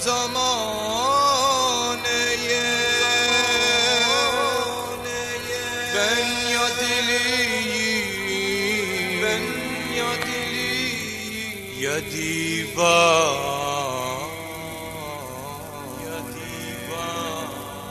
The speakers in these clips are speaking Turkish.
zamaneye ben ya deliyim, ben ya deliyim ya divan, ya divan.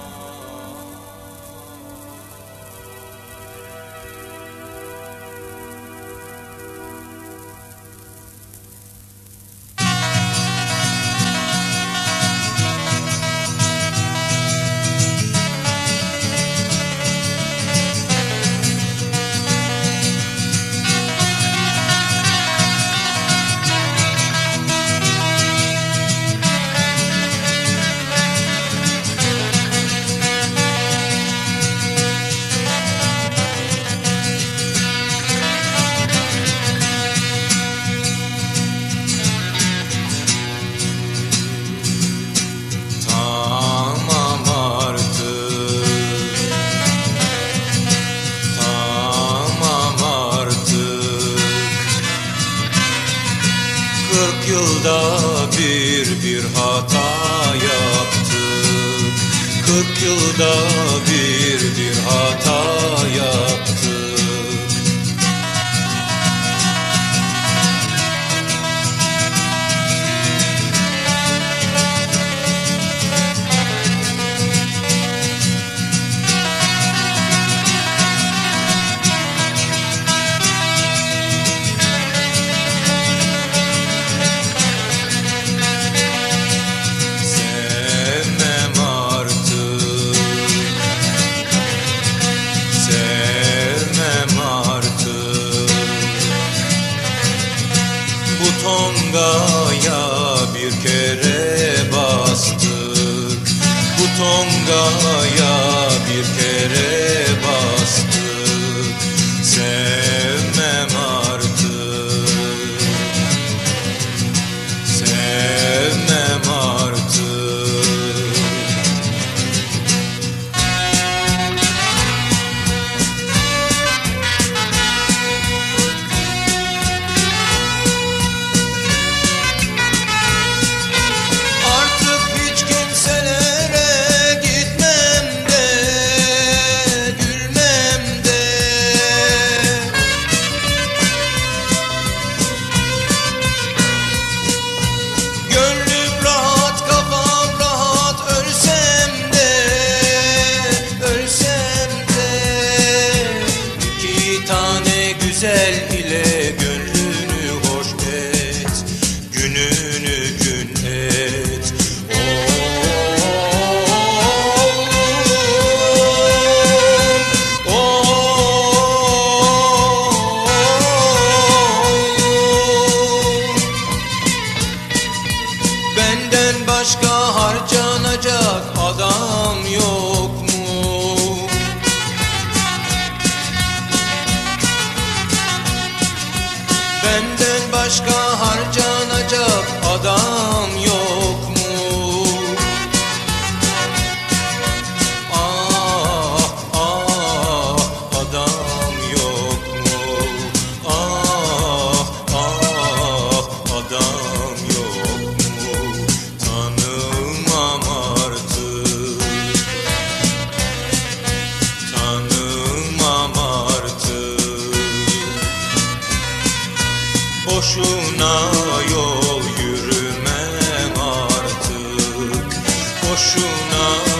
Yılda bir hata yaptık. 40 yılda bir hata yaptık. Tongaya bir kere bastık. Bu tongaya bir kere bastık. Sevmem artık, sevmem artık. Güzel ile gönlünü hoş et, gününü gün et. Benden başka harcanacak adam yok mu? Benden başka harcanacak adam yok mu? Ah ah adam yok mu? Ah ah adam yok mu? Tanımam artık, tanımam artık. Boşuna yol yürümem artık, boşuna